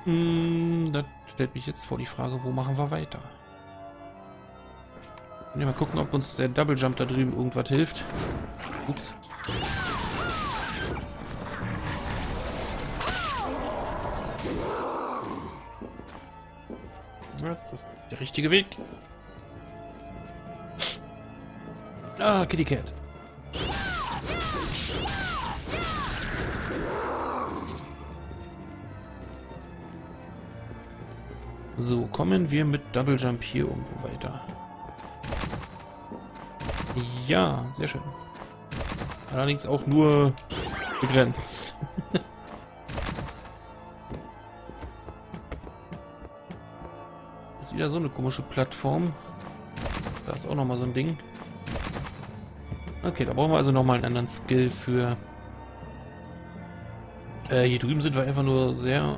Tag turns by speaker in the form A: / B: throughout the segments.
A: Das stellt mich jetzt vor die Frage, wo machen wir weiter? Mal gucken, ob uns der Double Jump da drüben irgendwas hilft. Ups. Was ist das? Der richtige Weg? Ah, Kitty Cat. So, kommen wir mit Double Jump hier irgendwo weiter. Ja, sehr schön. Allerdings auch nur begrenzt. Das ist wieder so eine komische Plattform. Da ist auch nochmal so ein Ding. Okay, da brauchen wir also nochmal einen anderen Skill für... hier drüben sind wir einfach nur sehr...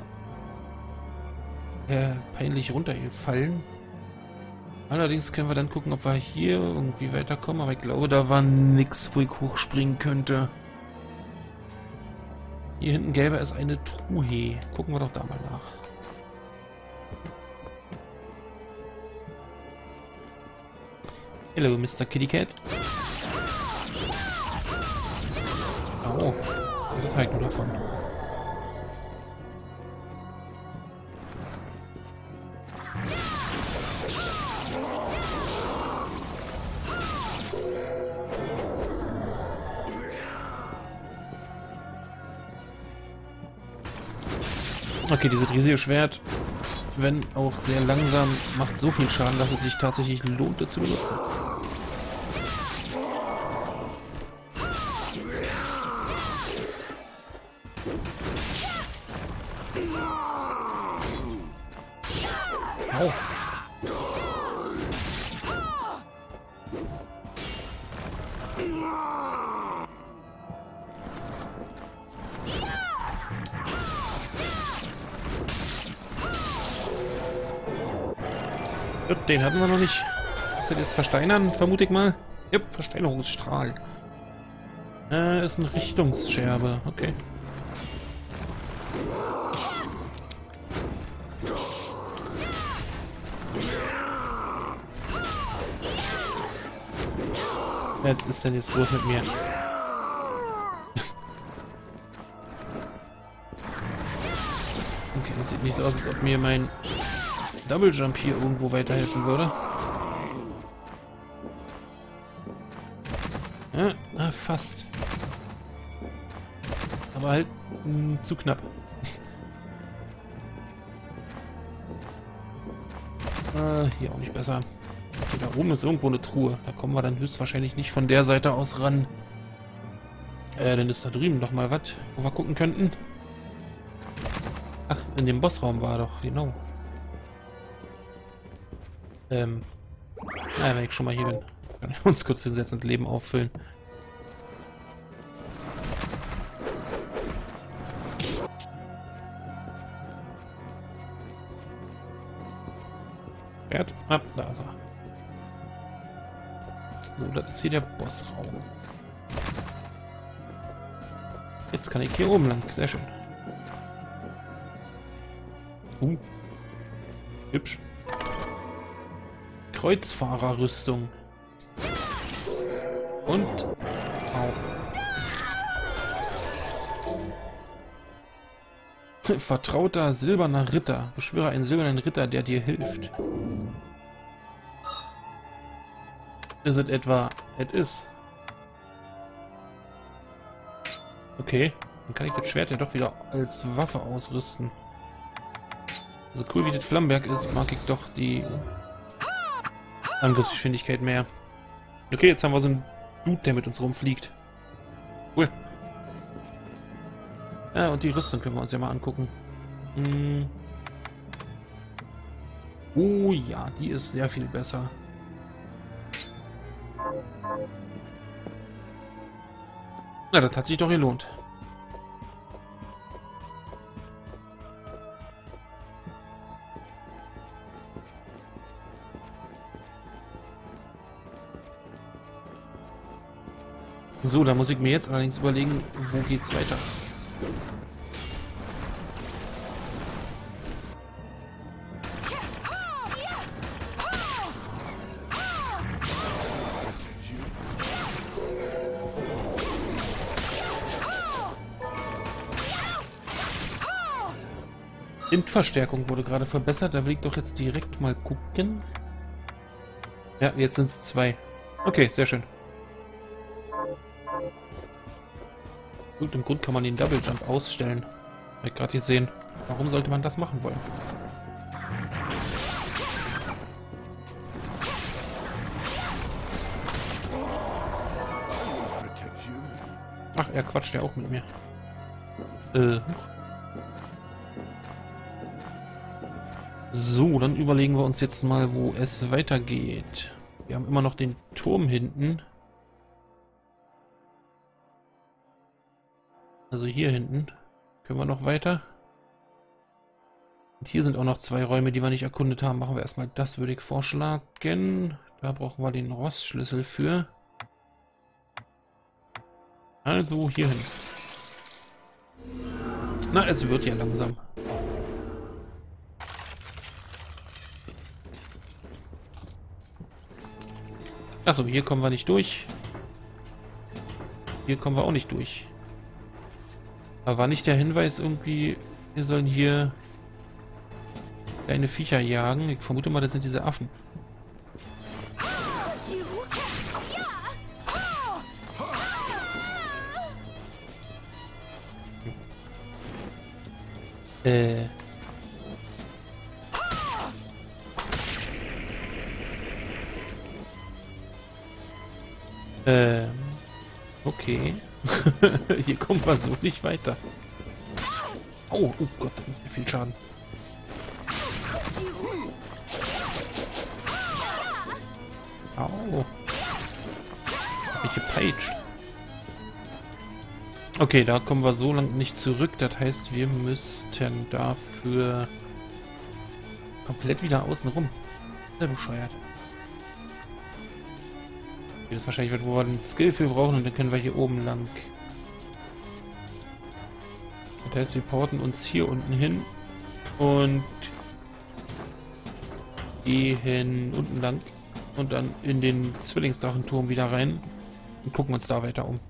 A: peinlich runtergefallen. Allerdings können wir dann gucken, ob wir hier irgendwie weiterkommen, aber ich glaube, da war nichts, wo ich hochspringen könnte. Hier hinten gäbe es eine Truhe. Gucken wir doch da mal nach. Hello, Mr. Kitty Cat. Oh, das halt nur davon. Okay, dieses riesige Schwert, wenn auch sehr langsam, macht so viel Schaden, dass es sich tatsächlich lohnt, es zu benutzen. Au. Den hatten wir noch nicht. Ist das jetzt versteinern, vermute ich mal? Ja, Versteinerungsstrahl. Ist eine Richtungsscherbe. Okay. Was ist denn jetzt los mit mir? Okay, das sieht nicht so aus, als ob mir mein Double Jump hier irgendwo weiterhelfen würde. Ja, fast. Aber halt zu knapp. Hier auch nicht besser. Okay, da oben ist irgendwo eine Truhe. Da kommen wir dann höchstwahrscheinlich nicht von der Seite aus ran. Dann ist da drüben noch mal was, wo wir gucken könnten. Ach, in dem Bossraum war doch, genau. Wenn ich schon mal hier bin, kann ich uns kurz hinsetzen und Leben auffüllen. Wert? Ah, da ist er. So, das ist hier der Bossraum. Jetzt kann ich hier oben lang. Sehr schön. Hübsch. Kreuzfahrerrüstung. Und vertrauter silberner Ritter. Beschwöre einen silbernen Ritter, der dir hilft. Ist es etwa... Es ist. Okay. Dann kann ich das Schwert ja doch wieder als Waffe ausrüsten. So cool wie das Flammenberg ist, mag ich doch die Angriffsgeschwindigkeit mehr. Okay, jetzt haben wir so einen Dude, der mit uns rumfliegt. Cool. Ja, und die Rüstung können wir uns ja mal angucken. Oh ja, die ist sehr viel besser. Na, das hat sich doch gelohnt. So, da muss ich mir jetzt allerdings überlegen, wo geht's weiter. Windverstärkung wurde gerade verbessert. Da will ich doch jetzt direkt mal gucken. Ja, jetzt sind es 2. Okay, sehr schön. Gut, im Grund kann man den Double Jump ausstellen. Hab ich gerade gesehen. Warum sollte man das machen wollen? Ach, er quatscht ja auch mit mir. Huch. So, dann überlegen wir uns jetzt mal, wo es weitergeht. Wir haben immer noch den Turm hinten. Also hier hinten. Können wir noch weiter? Und hier sind auch noch 2 Räume, die wir nicht erkundet haben. Machen wir erstmal das, würde ich vorschlagen. Da brauchen wir den Rossschlüssel für. Also hier hin. Na, es wird ja langsam. Achso, hier kommen wir nicht durch. Hier kommen wir auch nicht durch. Aber war nicht der Hinweis irgendwie, wir sollen hier kleine Viecher jagen? Ich vermute mal, das sind diese Affen. Okay. Hier kommen wir so nicht weiter. Oh, oh Gott, viel Schaden. Au. Hab ich gepeitscht. Okay, da kommen wir so lang nicht zurück. Das heißt, wir müssten dafür komplett wieder außen rum. Sehr bescheuert. Das ist wahrscheinlich was, wo wir einen Skill für brauchen und dann können wir hier oben lang. Das heißt, wir porten uns hier unten hin und gehen unten lang und dann in den Zwillingsdrachenturm wieder rein und gucken uns da weiter um.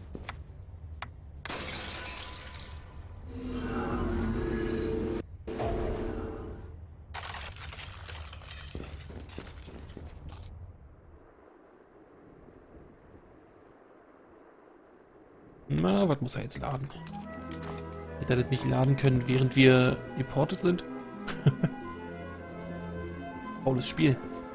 A: Na, was muss er jetzt laden? Hätte er das nicht laden können, während wir reported sind? Faules Spiel.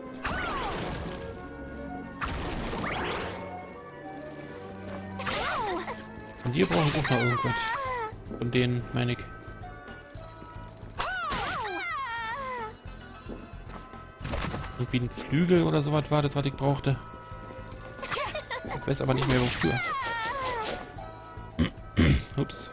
A: Und hier brauche ich auch noch irgendwas. Von denen, meine ich. Irgendwie ein Flügel oder sowas war das, was ich brauchte. Ich weiß aber nicht mehr wofür. Ups.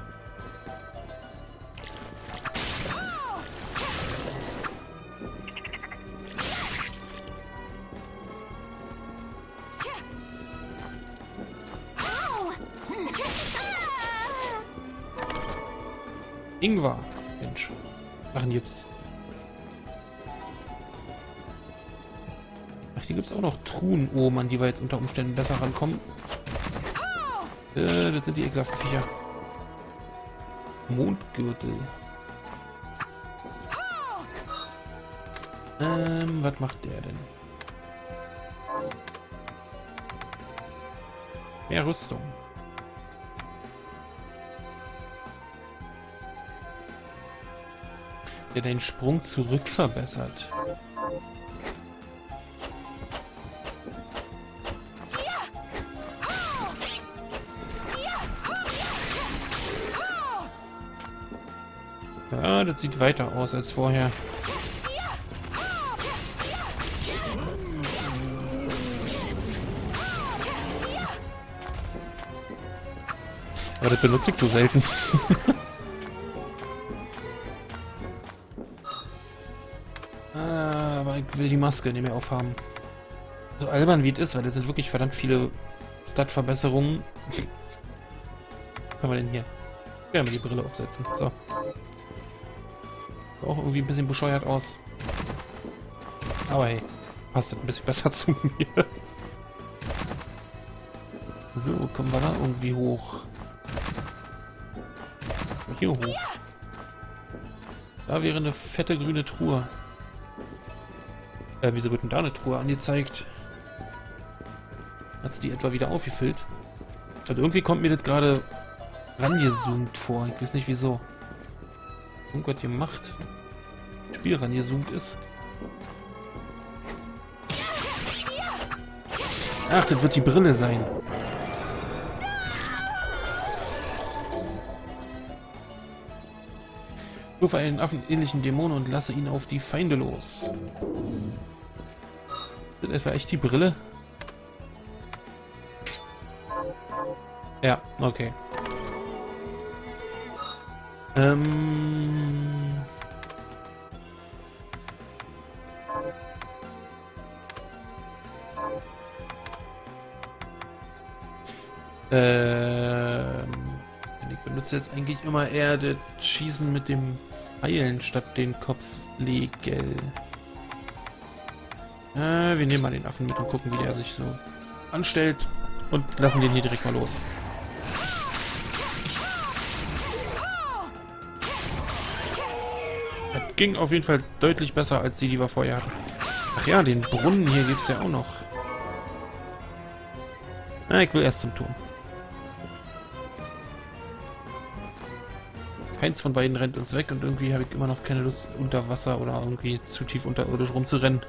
A: Ingwer. Mensch. Sachen gibt's. Ach, hier gibt's auch noch Truhen oben, an die wir jetzt unter Umständen besser rankommen. Das sind die ekelhaften Viecher. Mondgürtel. Was macht der denn? Mehr Rüstung. Der den Sprung zurück verbessert. Ja, das sieht weiter aus als vorher. Aber das benutze ich so selten. Aber ich will die Maske nicht mehr aufhaben. So albern wie es ist, weil das sind wirklich verdammt viele Stat-Verbesserungen. Was haben wir denn hier? Ja, mal die Brille aufsetzen. So. Auch irgendwie ein bisschen bescheuert aus. Aber hey, passt ein bisschen besser zu mir. So, kommen wir da irgendwie hoch. Hier hoch. Da wäre eine fette grüne Truhe. Wieso wird denn da eine Truhe angezeigt? Hat es die etwa wieder aufgefüllt? Also irgendwie kommt mir das gerade rangezoomt vor. Ich weiß nicht wieso. Irgendwas gemacht. Das Spiel rangezoomt ist. Ach, das wird die Brille sein. Rufe einen affenähnlichen Dämon und lasse ihn auf die Feinde los. Ist das etwa echt die Brille? Ja, okay. Ich benutze jetzt eigentlich immer eher das Schießen mit dem Pfeilen statt den Kopflegel. Wir nehmen mal den Affen mit und gucken, wie der sich so anstellt und lassen den hier direkt mal los. Das ging auf jeden Fall deutlich besser als die wir vorher hatten. Ach ja, den Brunnen hier gibt es ja auch noch. Na, ich will erst zum Turm. Keins von beiden rennt uns weg und irgendwie habe ich immer noch keine Lust, unter Wasser oder irgendwie zu tief unterirdisch rumzurennen.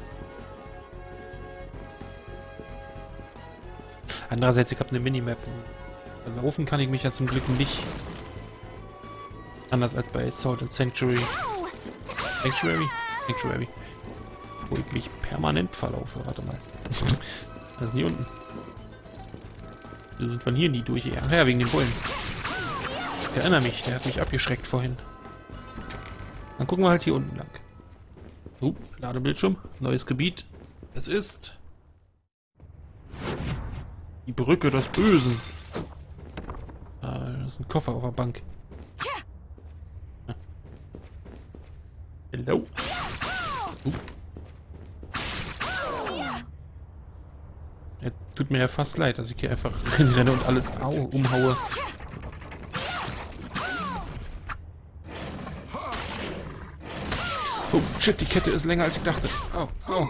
A: Andererseits, ich habe eine Minimap. Laufen kann ich mich ja zum Glück nicht. Anders als bei Sword and Sanctuary. Sanctuary. Wo ich mich permanent verlaufe. Warte mal. Das ist nie unten. Wir sind von hier nie durch. Ach ja, wegen dem Bullen. Ich erinnere mich, der hat mich abgeschreckt vorhin. Dann gucken wir halt hier unten lang. Ladebildschirm. Neues Gebiet. Es ist die Brücke des Bösen. Das ist ein Koffer auf der Bank. Hello. Ja, tut mir ja fast leid, dass ich hier einfach renne und alle umhaue. Oh shit, die Kette ist länger als ich dachte. Oh.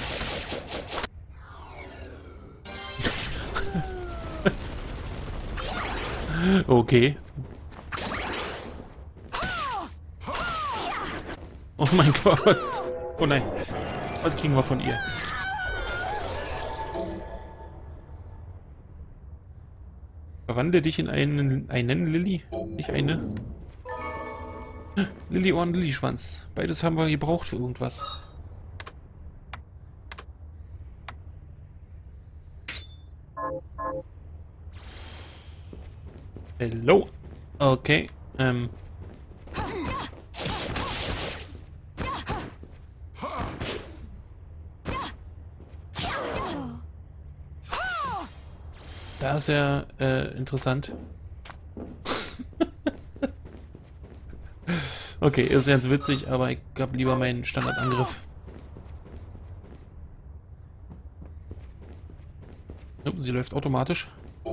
A: Okay. Oh mein Gott. Oh nein. Was kriegen wir von ihr? Verwandle dich in einen Lilly? Nicht eine? Lillyohren, Lillyschwanz. Beides haben wir gebraucht für irgendwas. Hello. Okay. Da ist ja interessant. Okay, ist ganz witzig, aber ich habe lieber meinen Standardangriff. Oh, sie läuft automatisch.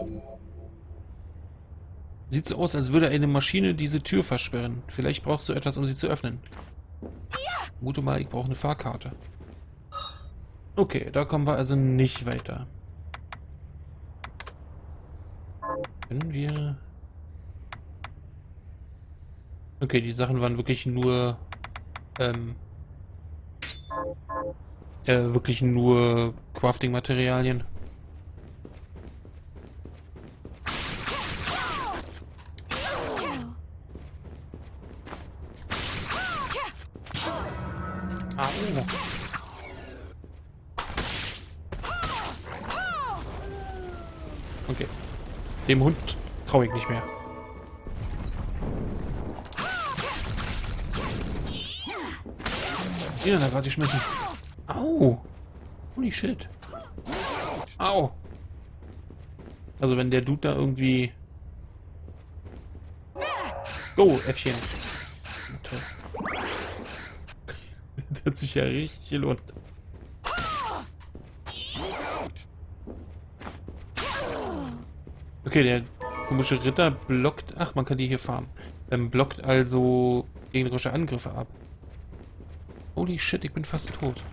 A: Sieht so aus, als würde eine Maschine diese Tür versperren. Vielleicht brauchst du etwas, um sie zu öffnen. Vermute mal, ich brauche eine Fahrkarte. Okay, da kommen wir also nicht weiter. Können wir... Okay, die Sachen waren wirklich nur... wirklich nur Crafting-Materialien. Au. Okay. Dem Hund traue ich nicht mehr. Den hat er gerade geschmissen. Au! Holy shit. Au! Also wenn der Dude da irgendwie... Go, Äffchen. Toll. Das hat sich ja richtig gelohnt. Okay, der komische Ritter blockt... Ach, man kann die hier farmen. Blockt also gegnerische Angriffe ab. Holy shit, ich bin fast tot.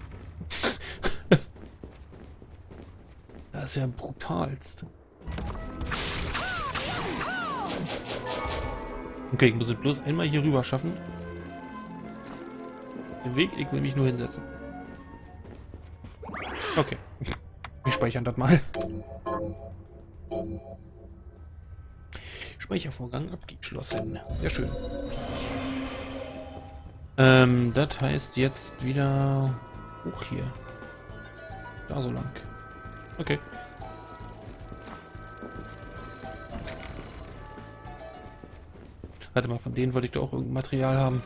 A: Das ist ja brutalst. Okay, ich muss es bloß einmal hier rüber schaffen. Den Weg, ich will mich nur hinsetzen. Okay. Wir speichern das mal. Speichervorgang abgeschlossen. Sehr schön. Das heißt jetzt wieder hoch hier. Da so lang. Okay. Warte mal, von denen wollte ich doch auch irgendein Material haben.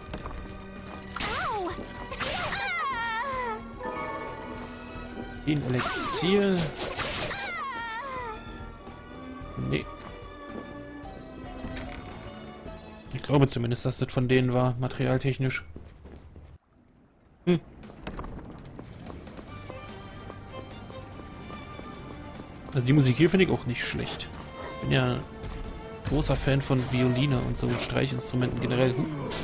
A: Den Elixier. Nee. Ich glaube zumindest, dass das von denen war, materialtechnisch. Also die Musik hier finde ich auch nicht schlecht. Ich bin ja großer Fan von Violine und so Streichinstrumenten generell.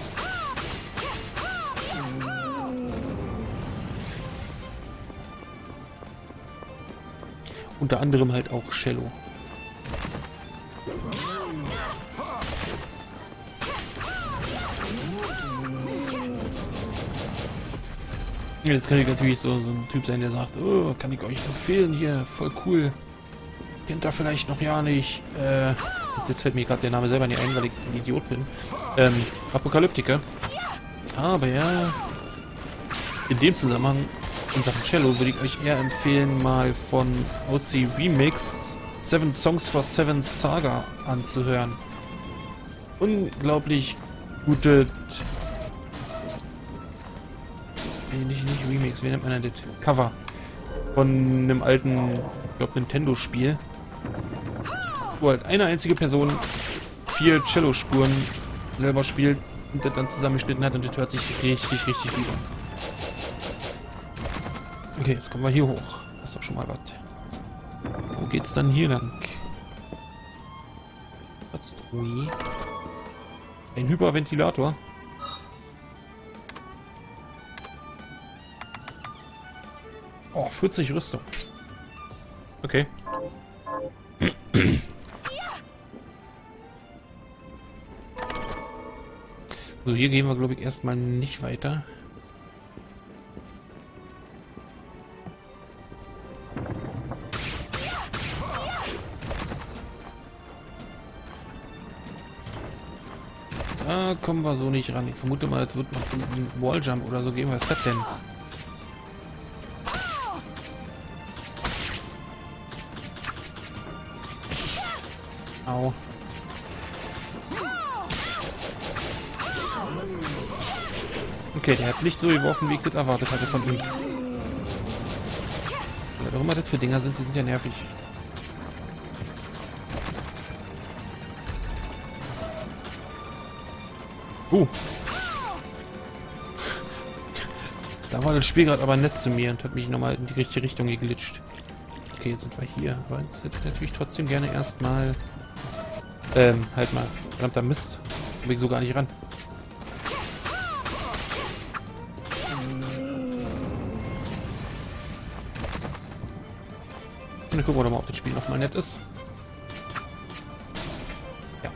A: Unter anderem halt auch Cello. Jetzt kann ich natürlich so ein Typ sein, der sagt, oh, kann ich euch empfehlen hier, voll cool. Kennt ihr vielleicht noch ja nicht. Jetzt fällt mir gerade der Name selber nicht ein, weil ich ein Idiot bin. Apokalyptiker. Aber ja, in dem Zusammenhang, in Sachen Cello, würde ich euch eher empfehlen, mal von OC Remix 7 Songs for 7 Saga anzuhören. Unglaublich gute... Nicht Remix, wie nennt man das? Cover. Von einem alten, ich glaube, Nintendo-Spiel. Wo halt eine einzige Person 4 Cello-Spuren selber spielt und das dann zusammengeschnitten hat und das hört sich richtig, richtig gut an. Okay, jetzt kommen wir hier hoch. Das ist doch schon mal was. Wo geht's dann hier lang? Ein Hyperventilator. Oh, 40 Rüstung. Okay. So, hier gehen wir, glaube ich, erstmal nicht weiter. Da kommen wir so nicht ran. Ich vermute mal, es wird noch einen Walljump oder so geben. Was ist das denn? Au. Okay, der hat nicht so geworfen, wie ich das erwartet hatte von ihm. Was auch immer das für Dinger sind, die sind ja nervig. Da war das Spiel gerade aber nett zu mir und hat mich nochmal in die richtige Richtung geglitscht. Okay, jetzt sind wir hier. Aber jetzt hätte ich natürlich trotzdem gerne erstmal... halt mal. Verdammter Mist. Komm ich so gar nicht ran. Dann gucken wir doch mal, ob das Spiel nochmal nett ist. Ja.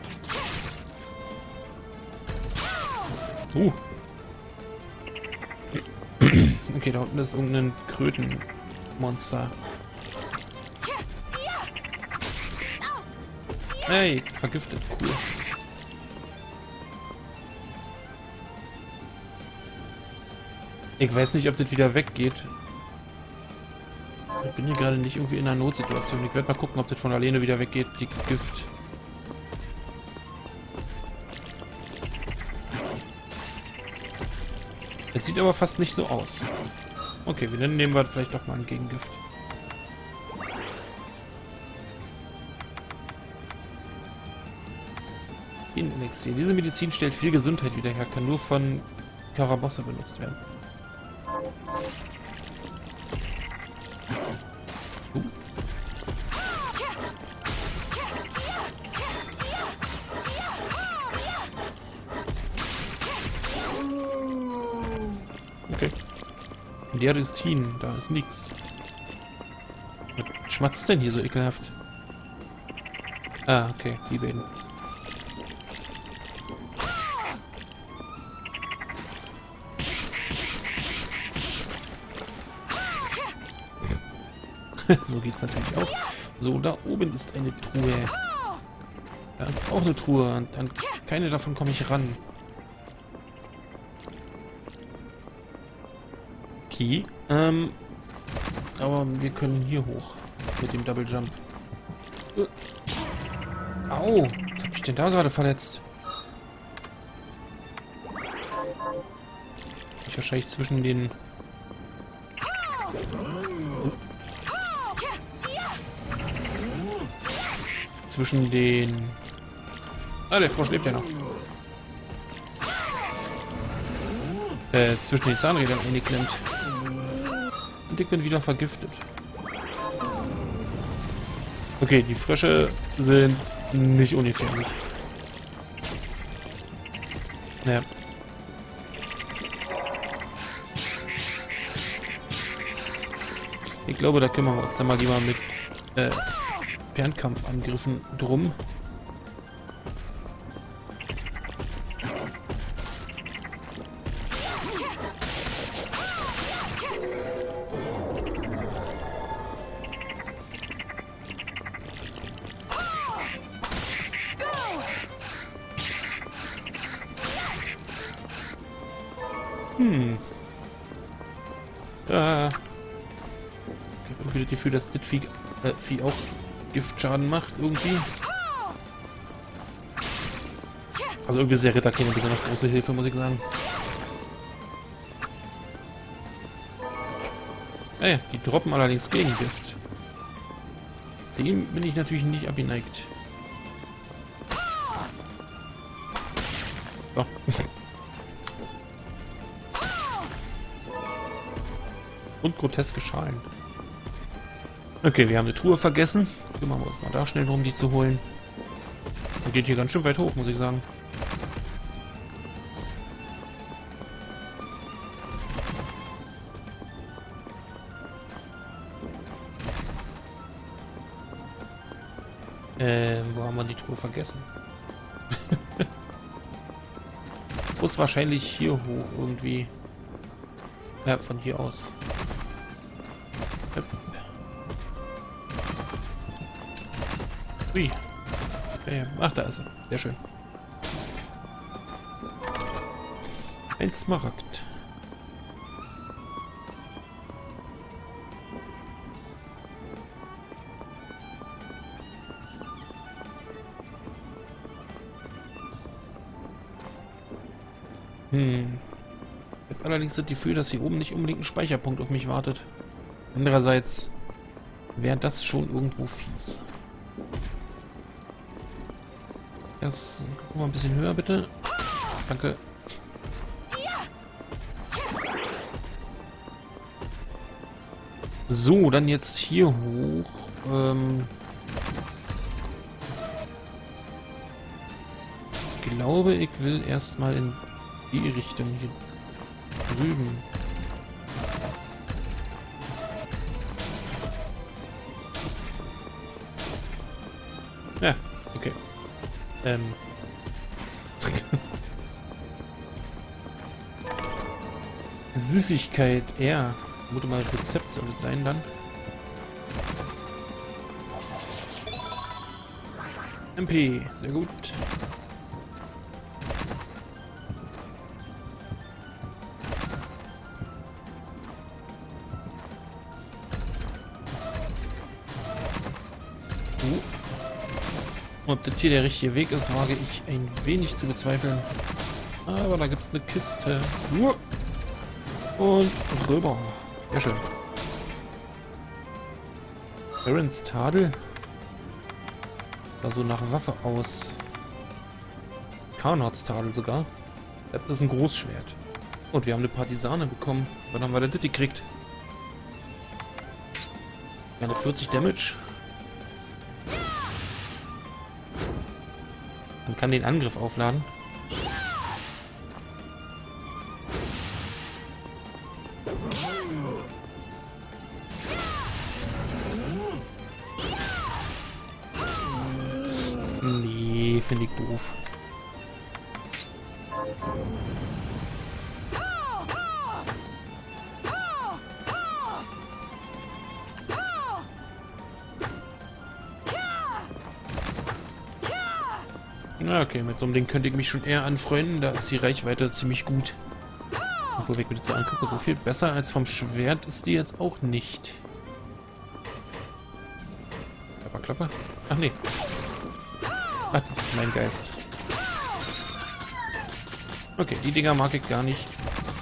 A: Okay, da unten ist irgendein Krötenmonster. Hey, vergiftet, cool. Ich weiß nicht, ob das wieder weggeht. Ich bin hier gerade nicht irgendwie in einer Notsituation. Ich werde mal gucken, ob das von alleine wieder weggeht, die Gift. Das sieht aber fast nicht so aus. Okay, dann nehmen wir vielleicht doch mal ein Gegengift. Elixier. Diese Medizin stellt viel Gesundheit wieder her, kann nur von Karabosse benutzt werden. Okay. Der ist hin, da ist nix. Was schmatzt denn hier so ekelhaft? Ah, okay, die beiden. So geht's natürlich auch. So, da oben ist eine Truhe. Da ist auch eine Truhe. Und an keine davon komme ich ran. Okay. Aber wir können hier hoch. Mit dem Double Jump. Au! Was hab ich denn da gerade verletzt? Ich wahrscheinlich zwischen den... Zwischen den... Ah, der Frosch lebt ja noch. Zwischen den Zahnrädern eingeklemmt. Und ich bin wieder vergiftet. Okay, die Frösche sind nicht ungefährlich. Naja. Ich glaube, da kümmern wir uns dann mal lieber mit Fernkampfangriffen drum. Da. Ich habe irgendwie das Gefühl, dass das Vieh auch Giftschaden macht, irgendwie. Also irgendwie ist der Ritter keine besonders große Hilfe, muss ich sagen. Naja, die droppen allerdings Gegengift. Dem bin ich natürlich nicht abgeneigt. So. Und groteske Schalen. Okay, wir haben eine Truhe vergessen. Kümmern wir uns mal da schnell drum, die zu holen. Und geht hier ganz schön weit hoch, muss ich sagen. Wo haben wir die Truhe vergessen? Muss wahrscheinlich hier hoch irgendwie. Ja, von hier aus. Ui. Okay. Ach, da ist er. Sehr schön. Ein Smaragd. Ich habe allerdings das Gefühl, dass hier oben nicht unbedingt ein Speicherpunkt auf mich wartet. Andererseits wäre das schon irgendwo fies. Das gucken wir ein bisschen höher, bitte. Danke. So, dann jetzt hier hoch. Ich glaube, ich will erstmal in die Richtung hier drüben. Ja, okay. Süßigkeit, ja. Muss mal Rezept soll es sein dann. MP, sehr gut. Ob das hier der richtige Weg ist, wage ich ein wenig zu bezweifeln. Aber da gibt es eine Kiste. Und rüber. Sehr schön. Barons Tadel. Sah so nach Waffe aus. Karnots Tadel sogar. Das ist ein Großschwert. Und wir haben eine Partisane bekommen. Wann haben wir denn das gekriegt? 40 Damage. Man kann den Angriff aufladen. Nee, finde ich doof. Na okay, mit so einem Ding könnte ich mich schon eher anfreunden. Da ist die Reichweite ziemlich gut. Obwohl, wenn ich mir das so angucke, so viel besser als vom Schwert ist die jetzt auch nicht. Klapper, klapper. Ach nee. Ach, das ist mein Geist. Okay, die Dinger mag ich gar nicht.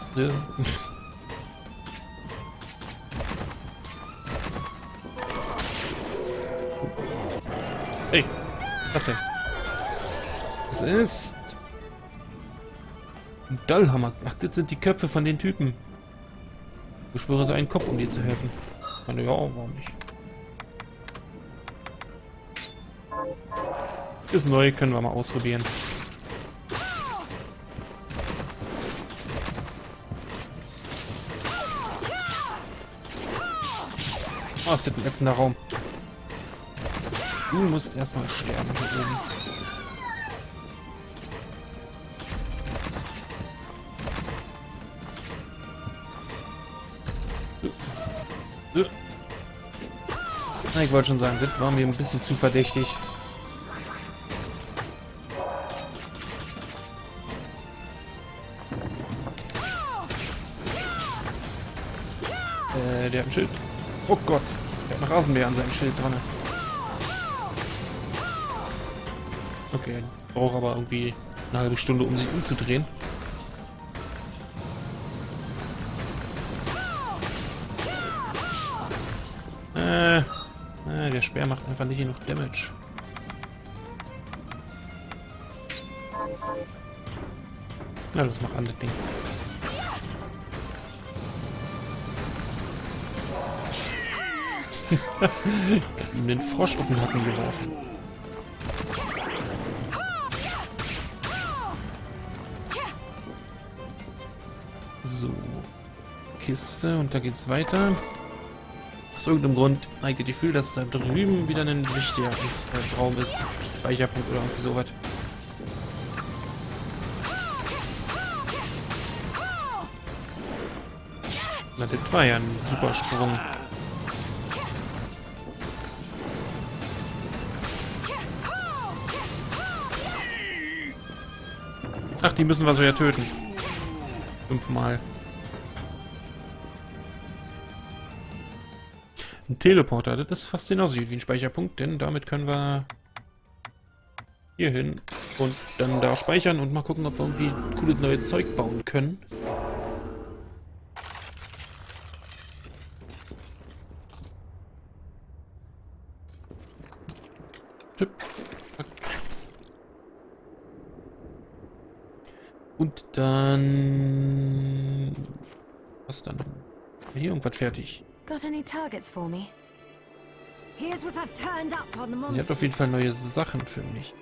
A: Hey, was denn? Das ist ein Dollhammer. Ach, das sind die Köpfe von den Typen. Ich beschwöre so einen Kopf, um dir zu helfen. Ja, warum nicht? Ist neu, können wir mal ausprobieren. Oh, ist das ein letzter Raum. Du musst erstmal sterben hier oben. Na, ich wollte schon sagen, das war mir ein bisschen zu verdächtig. Der hat ein Schild. Oh Gott, der hat einen Rasenmäher an seinem Schild dran. Okay, braucht aber irgendwie eine halbe Stunde, um sich umzudrehen. Der Speer macht einfach nicht genug Damage. Na, das macht andere Ding. Ich hab ihm den Frosch auf den Nacken geworfen. So. Kiste und da geht's weiter. Aus irgendeinem Grund habe ich das Gefühl, dass da drüben wieder ein wichtiger Raum ist. Speicherpunkt oder irgendwie sowas. Na, das war ja ein super Sprung. Ach, die müssen wir so ja töten. 5-mal. Ein Teleporter, das ist fast genauso wie ein Speicherpunkt, denn damit können wir hier hin und dann da speichern und mal gucken, ob wir irgendwie cooles neues Zeug bauen können. Und dann... Was dann? Hier irgendwas fertig.
B: Got any targets for me? Here's what I've turned up on the monsters.
A: Sie hat auf jeden Fall neue Sachen für mich.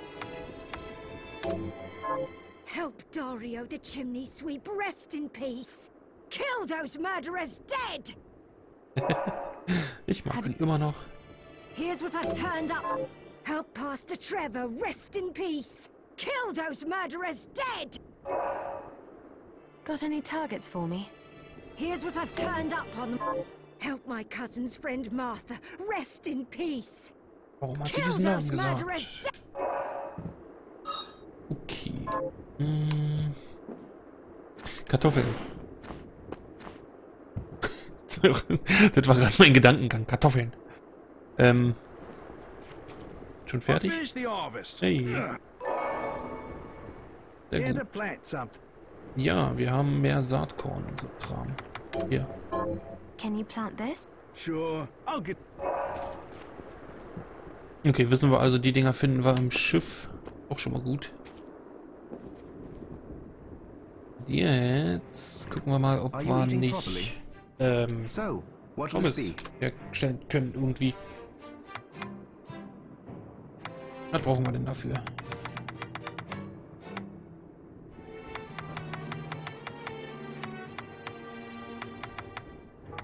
C: Help Dario the Chimney Sweep rest in peace. Kill those murderers dead.
A: Ich mag sie immer noch.
C: Here's what I've turned up. Help Pastor Trevor rest in peace. Kill those murderers dead.
B: Got any targets for me?
C: Here's what I've turned up on. Help my cousin's friend Martha rest in peace.
A: Warum hat sie
C: Kill
A: diesen Namen
C: those murderers
A: gesagt?
C: dead.
A: Okay. Kartoffeln. Das war gerade mein Gedankengang. Kartoffeln. Schon fertig? Hey. Sehr gut. Ja, wir haben mehr Saatkorn und so Kram. Hier.
B: Can you plant this?
D: Sure, I'll get.
A: Okay, wissen wir also, die Dinger finden wir im Schiff. Auch schon mal gut. Jetzt gucken wir mal, ob wir nicht Pommes herstellen können irgendwie. Was brauchen wir denn dafür?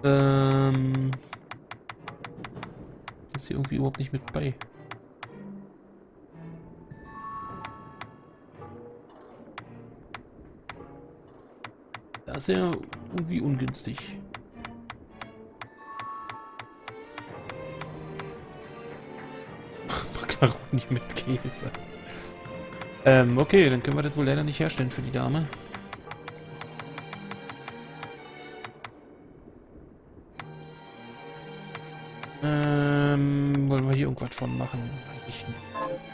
A: Ist hier irgendwie überhaupt nicht mit bei. Das ist ja irgendwie ungünstig. Macaroni mit Käse. Okay, dann können wir das wohl leider nicht herstellen für die Dame. Wollen wir hier irgendwas von machen? Eigentlich nicht.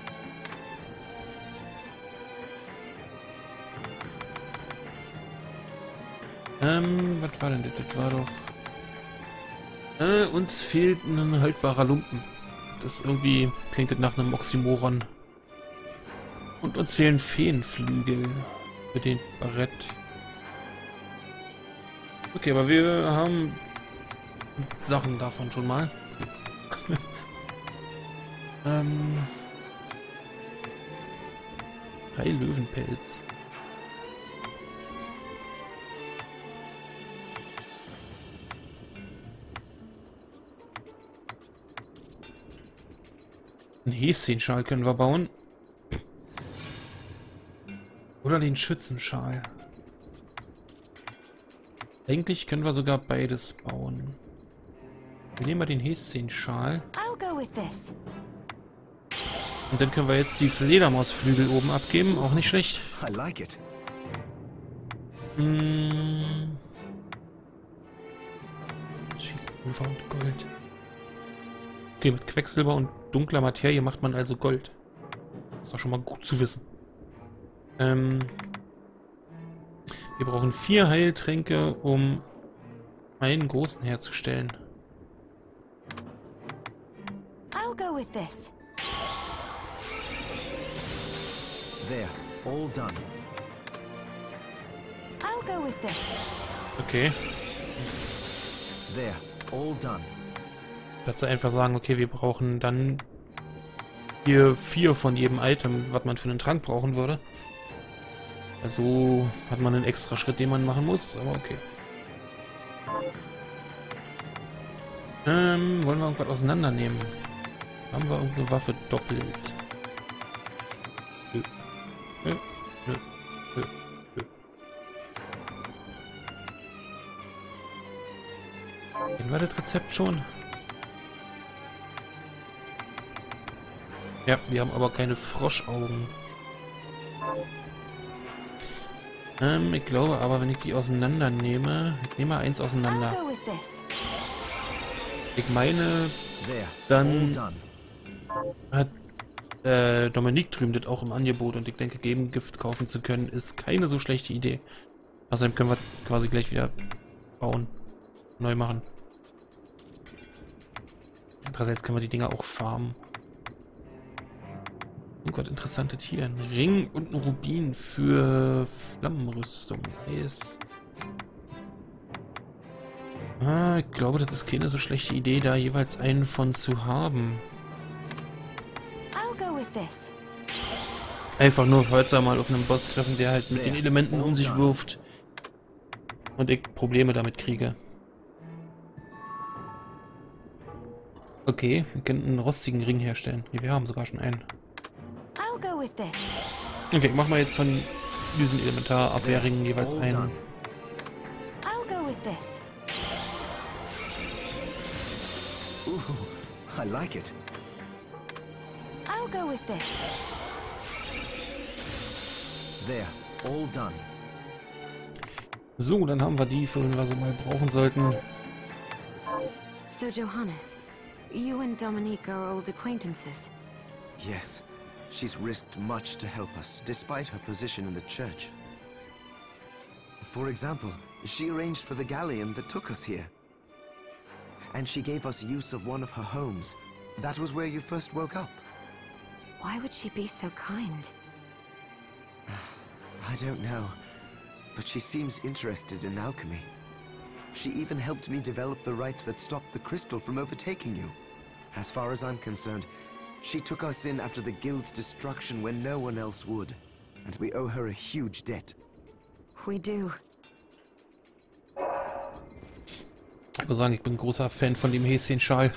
A: Was war denn das? Das war doch... uns fehlt ein haltbarer Lumpen. Das irgendwie klingt das nach einem Oxymoron. Und uns fehlen Feenflügel für den Barett. Okay, aber wir haben Sachen davon schon mal. Drei Löwenpelz. Einen Häschenschal können wir bauen. Oder den Schützenschal. Eigentlich können wir sogar beides bauen. Wir nehmen mal den Häschenschal. Und dann können wir jetzt die Fledermausflügel oben abgeben. Auch nicht schlecht.
D: I like it.
A: Schießt Pulver und Gold. Okay, mit Quecksilber und dunkler Materie macht man also Gold. Das ist doch schon mal gut zu wissen. Wir brauchen 4 Heiltränke, um einen großen herzustellen.
B: I'll go with this.
D: There, all done.
B: I'll go with this.
A: Okay.
D: There, all done.
A: Dazu einfach sagen, okay, wir brauchen dann hier 4 von jedem Item, was man für einen Trank brauchen würde. Also hat man einen extra Schritt, den man machen muss, aber okay. Wollen wir irgendwas auseinandernehmen? Haben wir irgendeine Waffe doppelt? Nö. Nö. Nö. Nö. Nö. Kennen wir das Rezept schon? Ja, wir haben aber keine Froschaugen. Ich glaube aber, wenn ich die auseinander nehme... Ich nehme mal eins auseinander.
B: I'll go with this.
A: Ich meine,
D: There,
A: dann
D: all done.
A: hat Dominik drüben das auch im Angebot und ich denke, Gegengift kaufen zu können, ist keine so schlechte Idee. Außerdem können wir quasi gleich wieder bauen. Neu machen. Andererseits können wir die Dinger auch farmen. Oh Gott, interessantes hier. Ein Ring und ein Rubin für Flammenrüstung. Yes. Ich glaube, das ist keine so schlechte Idee, da jeweils einen von zu haben.
B: I'll go with this.
A: Einfach nur, falls wir mal auf einem Boss treffen, der halt mit den Elementen um sich wirft. Und ich Probleme damit kriege. Okay, wir können einen rostigen Ring herstellen. Nee, wir haben sogar schon einen.
B: I'll go with this.
A: Okay, machen wir jetzt von diesen Elementarabwehrringen jeweils
D: All
A: einen.
D: done.
B: I'll go with this.
D: Ooh, I like it.
B: I'll go with this.
D: There, all done.
A: So, dann haben wir die, für wen wir sie mal brauchen sollten.
B: So, Johannes, you and Dominique are old acquaintances.
D: Yes, she's risked much to help us, despite her position in the church. For example, she arranged for the galleon that took us here. And she gave us use of one of her homes. That was where you first woke up.
B: Why would she be so kind?
D: I don't know, but she seems interested in alchemy. She even helped me develop the rite that stopped the crystal from overtaking you. As far as I'm concerned, she took us in after the guild's destruction when no one else would. And we owe her a huge debt.
B: We do.
A: Ich muss sagen, ich bin ein großer Fan von dem Häschenschal.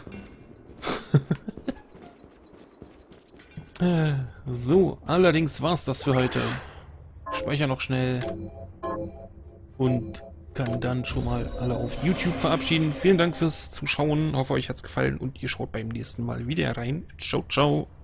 A: So, allerdings war's das für heute. Speicher noch schnell. Und kann dann schon mal alle auf YouTube verabschieden. Vielen Dank fürs Zuschauen. Hoffe, euch hat's gefallen und ihr schaut beim nächsten Mal wieder rein. Ciao, ciao.